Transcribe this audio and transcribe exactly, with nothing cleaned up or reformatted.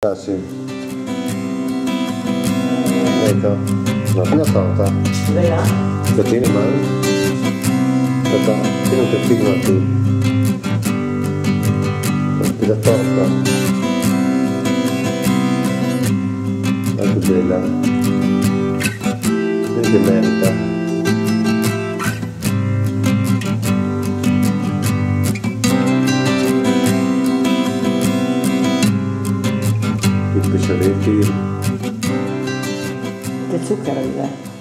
Ah sì. Ecco, no, una torta. Dai là? Lo tieni in mano? Aspetta, tieni un tettino qui. Ti la torta. Ah, che bella. Vedi che merita. I pesciaretti. Che zucchero, Vive.